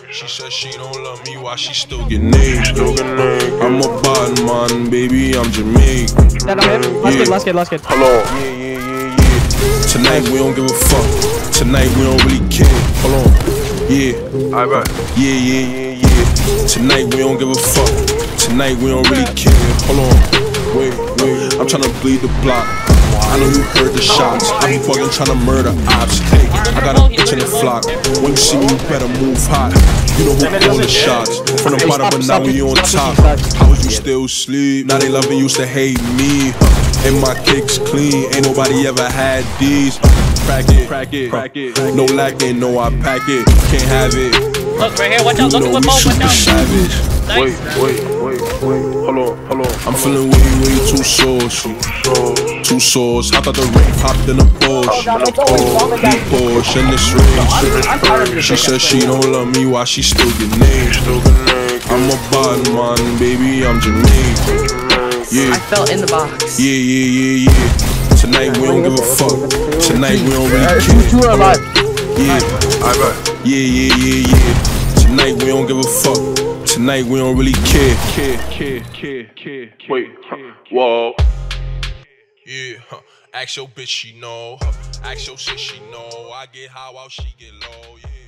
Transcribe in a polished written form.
She said she don't love me, why she still get naked? I'm a bad man, baby, I'm Jamaican. Last kid. Hold on. Yeah. Tonight we don't give a fuck. Tonight we don't really care. Hold on. Yeah. Alright. Yeah. Tonight we don't give a fuck. Tonight we don't really care. Hold on. Wait. I'm tryna bleed the block. I know you heard the shots. I be fucking tryna murder ops. Hey, I got a bitch in the flock. When you see me, you better move hot. You know who calling the shots. From the bottom, but now we on top. How was you still sleep? Now they loving used to hate me. And my kicks clean. Ain't nobody ever had these. Crack it. No lacking, no I pack it. Can't have it. Look right here, watch out, look at what watch out. Savage. Nice. Wait. Hold on. I'm feeling way too saucy. Two sauce, hopped out the rain, hopped in a Porsche. Porsche in this range. She said she don't love me, why she still get named? I'm a bad man, baby, I'm Jamaican. Yeah. I fell in the box. Yeah. Tonight we don't give a fuck. Tonight we don't really care. Yeah. Tonight we don't give a fuck. Tonight we don't really care. Wait. Whoa. Yeah. Ask your bitch, she know. Ask your sis, she know. I get high while she get low. Yeah.